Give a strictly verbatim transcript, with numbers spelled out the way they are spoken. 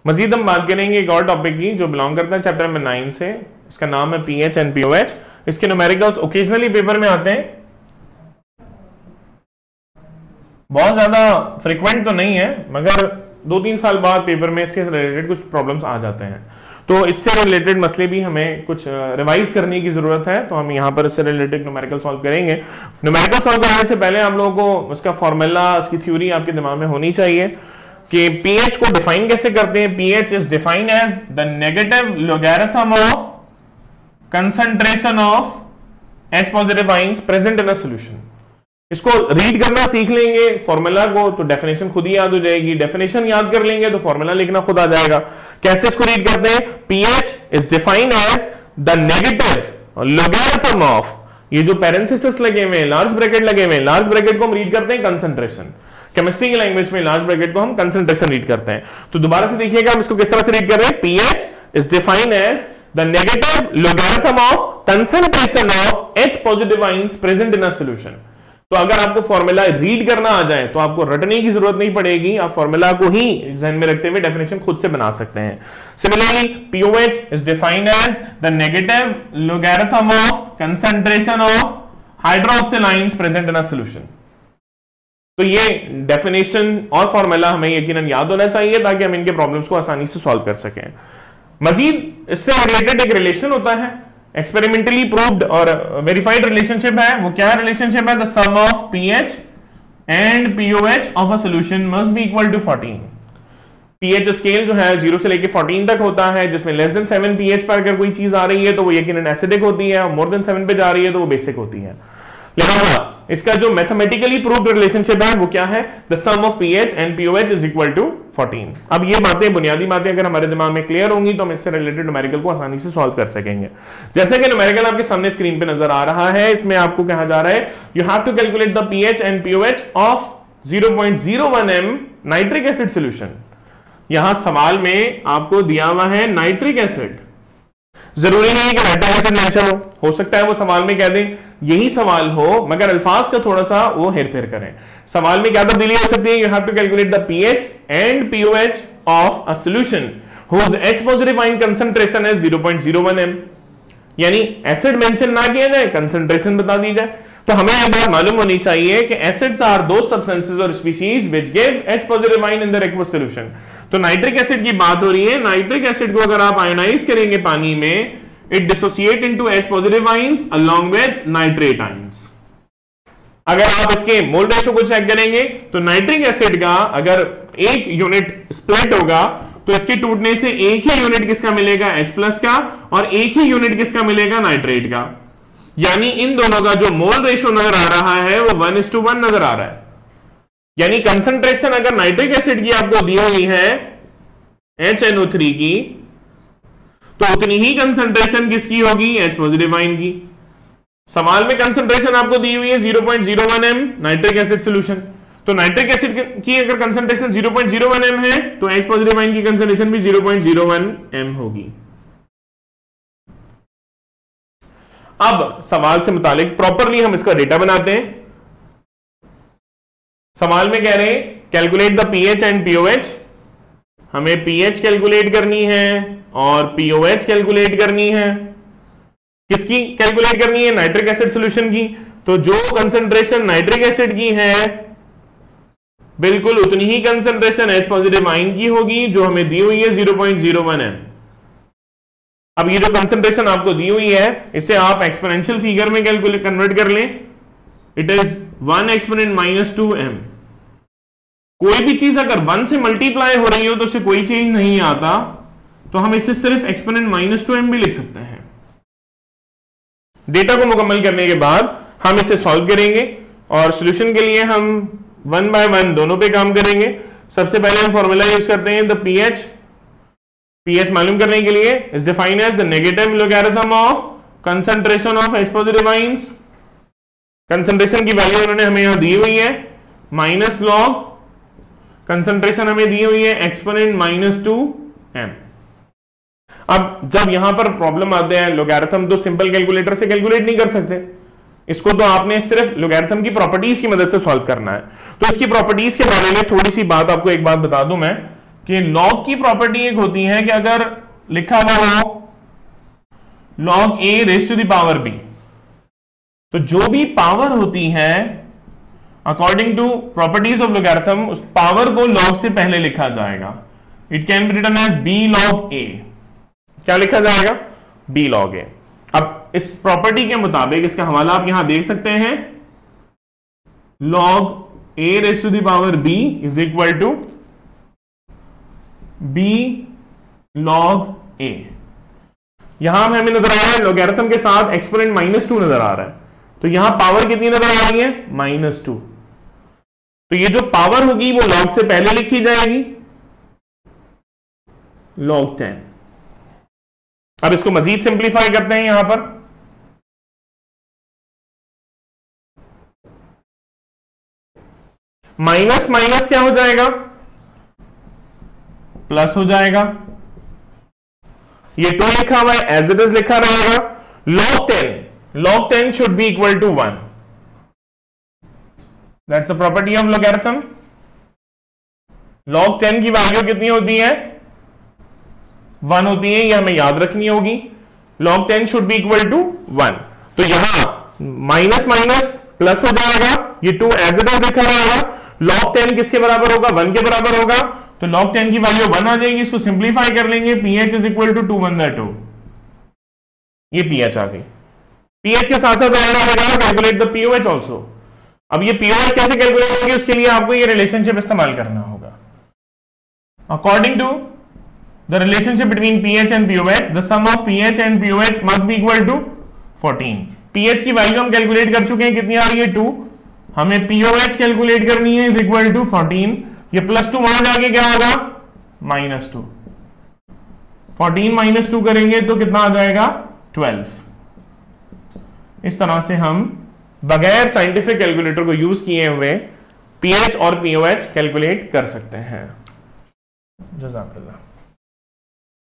मजीद हम बात करेंगे एक और टॉपिक की जो बिलोंग करता है चैप्टर नंबर नाइन से। इसका नाम है पीएच एंड पीओएच। इसके न्यूमेरिकल्स ओकेजनली पेपर में आते हैं, बहुत ज्यादा फ्रीक्वेंट तो नहीं है, मगर दो तीन साल बाद पेपर में इसके रिलेटेड कुछ प्रॉब्लम्स आ जाते हैं। तो इससे रिलेटेड मसले भी हमें कुछ रिवाइज करने की जरूरत है, तो हम यहाँ पर इससे रिलेटेड न्यूमेरिकल सॉल्व करेंगे। न्यूमेरिकल सॉल्व करने से पहले आप लोगों को उसका फॉर्मूला, उसकी थ्योरी आपके दिमाग में होनी चाहिए कि पीएच को डिफाइन कैसे करते हैं। PH is defined as the negative logarithm of concentration of H positive ions present in a solution. इसको रीड करना सीख लेंगे फॉर्मूला को तो डेफिनेशन खुद ही याद हो जाएगी, डेफिनेशन याद कर लेंगे तो फॉर्मूला लिखना खुद आ जाएगा। कैसे इसको रीड करते हैं? PH is defined as the negative logarithm of, ये जो पैरेंथेसिस लगे हुए हैं, लार्ज ब्रैकेट लगे हुए हैं, लार्ज ब्रैकेट को हम रीड करते हैं कंसंट्रेशन। केमिस्ट्री की लैंग्वेज में लार्ज ब्रैकेट को हम कंसंट्रेशन रीड करते हैं। तो दोबारा से देखिएगा हम इसको किस तरह से रीड कर रहे हैं। PH is defined as the negative logarithm of concentration of H positive ions present in a solution. तो अगर आपको फॉर्मूला रीड करना आ जाए तो आपको रटने की जरूरत नहीं पड़ेगी, आप फॉर्मूला को ही ध्यान में रखते हुए डेफिनेशन खुद से बना सकते हैं। Similarly pOH is defined as the negative logarithm of concentration of hydroxyl ions present in a solution. तो ये डेफिनेशन और फॉर्मूला हमें यकीनन याद होना चाहिए ताकि हम इनके प्रॉब्लम्स को आसानी से सॉल्व कर सकें। मजीद इससे रिलेटेड एक रिलेशन होता है, एक्सपेरिमेंटली प्रूव्ड और वेरीफाइड रिलेशनशिप है। वो क्या रिलेशनशिप है? The sum of pH and pOH of a solution must be equal to fourteen. PH scale जो है जीरो से लेके फोर्टीन तक होता है, जिसमें लेस देन सेवन पीएच पर अगर कोई चीज आ रही है तो वो यकीनन एसिडिक होती है, और मोर देन सेवन पे जा रही है तो वो बेसिक होती है। लिहाजा इसका जो मैथमेटिकली प्रूव्ड रिलेशनशिप है वो क्या है? The sum of pH and pOH is equal to fourteen. अब ये बातें, बुनियादी बातें अगर हमारे दिमाग में क्लियर होंगी तो हम इससे रिलेटेड न्यूमेरिकल को आसानी से सॉल्व कर सकेंगे। जैसे कि न्यूमेरिकल आपके सामने स्क्रीन पे नजर आ रहा है, इसमें आपको कहा जा रहा है you have to calculate the pH and pOH of zero point zero one M nitric acid solution. यहां सवाल में आपको दिया हुआ है नाइट्रिक एसिड, जरूरी नहीं है कि नाइट्रिक एसिड मेंशन हो, हो सकता है वो सवाल में कह दें यही सवाल हो मगर अल्फाज का थोड़ा सा वो हेर फेर करें। सवाल में क्या तब्दीली हो सकती है? You have to calculate the pH and pOH of a solution whose H positive ion concentration is zero point zero one M. यानी एसिड मेंशन ना किया जाए, कंसंट्रेशन बता दी जाए। तो हमें यह बात मालूम होनी चाहिए कि एसिड्स आर दो सब्सटेंसेस और species which give H positive ion in the aqueous solution. तो नाइट्रिक एसिड की बात हो रही है। नाइट्रिक एसिड को अगर आप आयोनाइज करेंगे पानी में, it dissociate into H positive ions along with nitrate ions. अगर आप इसके मोल रेशो को चेक करेंगे तो नाइट्रिक एसिड का अगर एक यूनिट स्प्लिट होगा तो इसके टूटने से एक ही यूनिट किसका मिलेगा? H प्लस का, और एक ही यूनिट किसका मिलेगा? नाइट्रेट का। यानी इन दोनों का जो मोल रेशो नजर आ रहा है वो वन इज टू वन नजर आ रहा है। यानी कंसंट्रेशन अगर नाइट्रिक एसिड की आपको दी हुई है एच एन ओ थ्री की, तो उतनी ही कंसंट्रेशन किसकी होगी? एच पॉजिटिव आयन की। सवाल में कंसंट्रेशन आपको दी हुई है zero point zero one M nitric acid solution, तो नाइट्रिक एसिड की अगर concentration zero point zero one M है तो एच पॉजिटिव आयन की कंसंट्रेशन भी zero point zero one M होगी। अब सवाल से मुतालिक प्रॉपरली हम इसका डेटा बनाते हैं। सवाल में कह रहे हैं calculate the pH and pOH. हमें पीएच कैलकुलेट करनी है और पीओएच कैलकुलेट करनी है। किसकी कैलकुलेट करनी है? नाइट्रिक एसिड सॉल्यूशन की। तो जो कंसंट्रेशन नाइट्रिक एसिड की है बिल्कुल उतनी ही कंसंट्रेशन एच पॉजिटिव आयन की होगी जो हमें दी हुई है zero point zero one M. अब ये जो कंसंट्रेशन आपको दी हुई है इसे आप एक्सपोनेंशियल फिगर में कैलकुलेट कन्वर्ट कर लें। It is one exponent minus two M. कोई भी चीज अगर वन से मल्टीप्लाई हो रही हो तो उसे कोई चेंज नहीं आता, तो हम इसे सिर्फ एक्सपोनेंट माइनस टू एम भी लिख सकते हैं। डेटा को मुकम्मल करने के बाद हम इसे सॉल्व करेंगे और सॉल्यूशन के लिए हम वन बाय वन दोनों पे काम करेंगे। सबसे पहले हम फॉर्मूला यूज करते हैं द पीएच। पीएच मालूम करने के लिए is defined as the negative logarithm of concentration of H positive ions. Concentration की वैल्यू उन्होंने हमें यहां दी हुई है माइनस लॉग, कंसंट्रेशन हमें दी हुई है एक्सपोनेंट माइनस टू एम। अब जब यहां पर प्रॉब्लम आते हैं लॉगरिथम तो सिंपल कैलकुलेटर से कैलकुलेट नहीं कर सकते, इसको तो आपने सिर्फ लॉगरिथम की प्रॉपर्टीज की मदद से सॉल्व करना है। तो इसकी प्रॉपर्टीज के बारे में थोड़ी सी बात आपको एक बात बता दूं मैं कि लॉग की प्रॉपर्टी एक होती है कि अगर लिखा हुआ हो log A raise to the power B, तो जो भी पावर होती है according to properties of logarithm उस पावर को लॉग से पहले लिखा जाएगा. It can be written as B log A. क्या लिखा जाएगा? B log A. अब इस प्रॉपर्टी के मुताबिक इसका हवाला आप यहां देख सकते हैं. Log A raise to the power B is equal to B log A. यहां हमें नजर आ रहा है लोगैरिथम के साथ एक्सपोनेंट माइनस टू नजर आ रहा है, तो यहां पावर कितनी नजर आ रही है? Minus two. तो ये जो पावर होगी वो लॉग से पहले लिखी जाएगी, लॉग टेन. अब इसको मजीद सिंप्लीफाई करते हैं यहां पर. माइनस माइनस क्या हो जाएगा? प्लस हो जाएगा. ये टू लिखा हुआ है एज इट इज लिखा रहेगा. Log ten, log ten should be equal to one. That's the property of logarithm. Log ten की वैल्यू कितनी होती है? वन होती है, ये हमें याद रखनी होगी. Log ten should be equal to one. तो यहां माइनस माइनस प्लस हो जाएगा, ये टू एज इट इज लिखा रहेगा. लॉग टेन किसके बराबर होगा? वन के बराबर होगा. तो लॉग टेन की वैल्यू वन आ जाएगी. इसको सिंप्लीफाई कर लेंगे. PH is equal to two one by two. ये पीएच आ गई. पीएच के साथ साथ कैलकुलेट द पीओएच ऑल्सो. अब ये पीओएच कैसे कैलकुलेट होगी उसके लिए आपको ये रिलेशनशिप इस्तेमाल करना होगा. According to the relationship between pH and pOH, the sum of pH and pOH must be equal to fourteen. pH की वैल्यू हम कैलकुलेट कर चुके हैं, कितनी आ रही है? टू. हमें pOH कैलकुलेट करनी है, इज इक्वल टू फोर्टीन. ये प्लस टू वहां जाके क्या होगा? Minus two. Fourteen minus two करेंगे तो कितना आ जाएगा? ट्वेल्व. इस तरह से हम बगैर साइंटिफिक कैलकुलेटर को यूज किए हुए pH और pOH कैलकुलेट कर सकते हैं. जज़ाकल्लाह.